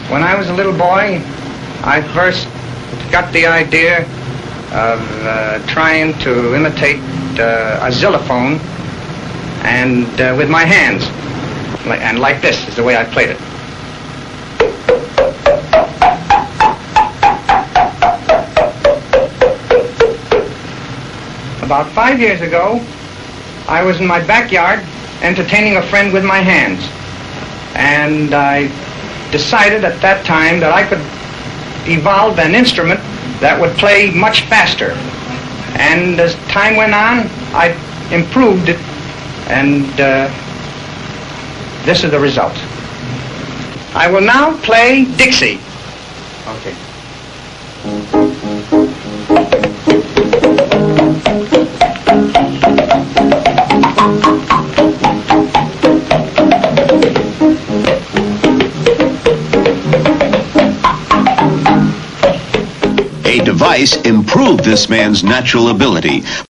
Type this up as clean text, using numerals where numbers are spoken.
When I was a little boy, I first got the idea of trying to imitate a xylophone and with my hands. And like this is the way I played it. About 5 years ago, I was in my backyard entertaining a friend with my hands. And I decided at that time that I could evolve an instrument that would play much faster. And as time went on, I improved it, and this is the result. I will now play Dixie. Okay. A device improved this man's natural ability.